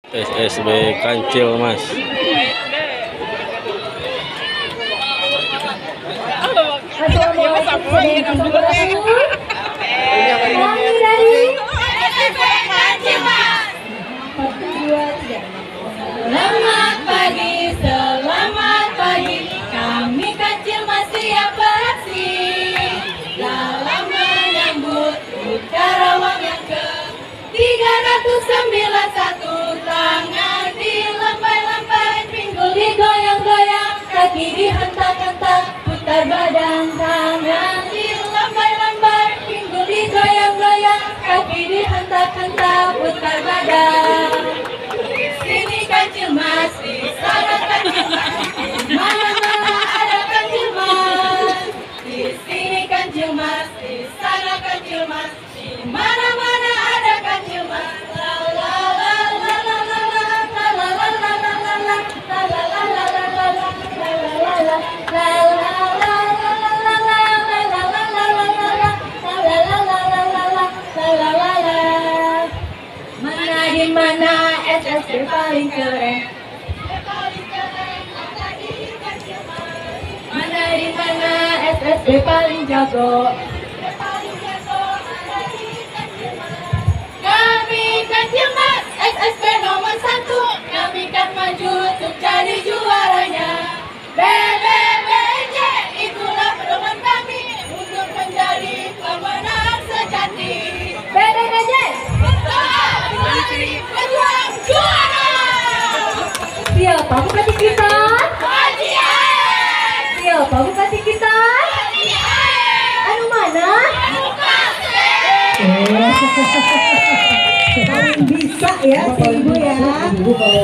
SSB Kancil Mas. Selamat pagi, kami Kancil Mas siap beraksi dalam menyambut HUT Karawang yang ke-391. Tangan dilambai-lambai, pinggul digoyang-goyang, kaki dihentak-hentak, putar badan. Tangan dilambai-lambai, pinggul digoyang-goyang, kaki dihentak-hentak, putar badan. Sini Kancil Mas, di sana Kancil Mas, mana-mana ada Kancil Mas. Di sini Kancil Mas, di sana Kancil Mas, di mana-mana ada Kancil Mas. La la la la la la la la la la la la la la la la mana di mana SSB paling keren? Mana di mana SSB paling jago? Kami Kancil Mas, SSB nomor 1. Kami kan maju untuk jadi juaranya. BBBJ itulah pedoman kami untuk menjadi pemenang sejati. BBBJ pejuang juara. Siapa bupati kita? Kajian. Siapa bupati kita? Kajian. Anu mana? Anu Kasih. Paling bisa ya si ibu ya.